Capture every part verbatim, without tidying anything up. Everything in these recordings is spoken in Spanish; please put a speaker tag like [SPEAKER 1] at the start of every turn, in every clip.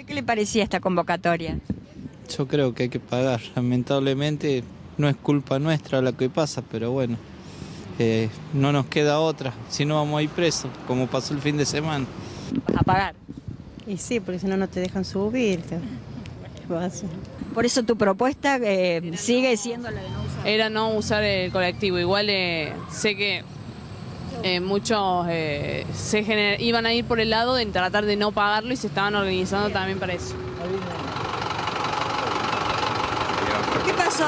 [SPEAKER 1] qué le parecía esta convocatoria?
[SPEAKER 2] Yo creo que hay que pagar. Lamentablemente no es culpa nuestra lo que pasa, pero bueno, eh, no nos queda otra. Si no vamos a ir presos, como pasó el fin de semana.
[SPEAKER 1] ¿Vas a pagar?
[SPEAKER 3] Y sí, porque si no, no te dejan subir. ¿Qué vas a hacer?
[SPEAKER 1] Por eso tu propuesta eh, sigue siendo la de no usar.
[SPEAKER 4] Era no usar el colectivo. Igual eh, sé que eh, muchos eh, se gener- iban a ir por el lado de tratar de no pagarlo y se estaban organizando también para eso.
[SPEAKER 1] ¿Qué pasó?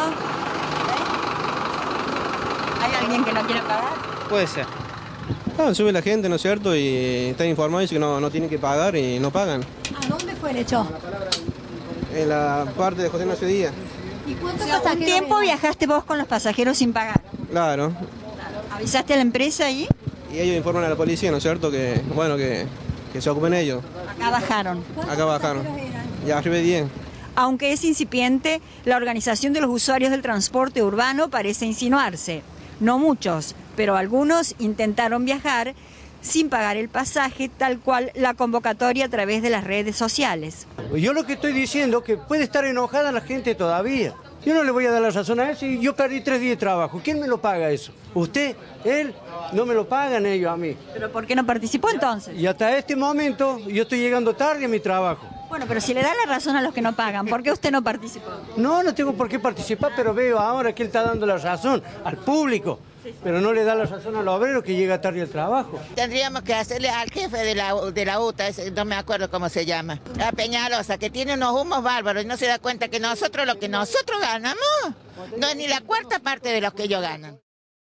[SPEAKER 1] ¿Hay alguien que no quiere pagar?
[SPEAKER 5] Puede ser. Ah, sube la gente, ¿no es cierto? Y están informados y dicen que no, no tienen que pagar y no pagan.
[SPEAKER 6] ¿A dónde fue el hecho?
[SPEAKER 5] En la parte de José Ignacio Díaz.
[SPEAKER 6] ¿Y cuántos
[SPEAKER 1] O sea, un
[SPEAKER 6] pasajeros
[SPEAKER 1] tiempo
[SPEAKER 6] eran?
[SPEAKER 1] viajaste vos con los pasajeros sin pagar.
[SPEAKER 5] Claro.
[SPEAKER 1] ¿Avisaste a la empresa ahí?
[SPEAKER 5] Y ellos informan a la policía, ¿no es cierto? Que, bueno, que, que se ocupen ellos.
[SPEAKER 1] Acá bajaron.
[SPEAKER 5] Acá bajaron. Ya arriba de diez.
[SPEAKER 1] Aunque es incipiente, la organización de los usuarios del transporte urbano parece insinuarse. No muchos, pero algunos intentaron viajar sin pagar el pasaje, tal cual la convocatoria a través de las redes sociales.
[SPEAKER 7] Yo lo que estoy diciendo es que puede estar enojada la gente todavía. Yo no le voy a dar la razón a eso y yo perdí tres días de trabajo. ¿Quién me lo paga eso? ¿Usted? ¿Él? No me lo pagan ellos a mí.
[SPEAKER 1] ¿Pero por qué no participó entonces?
[SPEAKER 7] Y hasta este momento yo estoy llegando tarde a mi trabajo.
[SPEAKER 1] Bueno, pero si le da la razón a los que no pagan, ¿por qué usted no participó?
[SPEAKER 7] No, no tengo por qué participar, pero veo ahora que él está dando la razón al público, pero no le da la razón al obrero que llega tarde al trabajo.
[SPEAKER 8] Tendríamos que hacerle al jefe de la, de la U T A, ese, no me acuerdo cómo se llama, a Peñalosa, que tiene unos humos bárbaros y no se da cuenta que nosotros lo que nosotros ganamos no es ni la cuarta parte de lo que ellos ganan.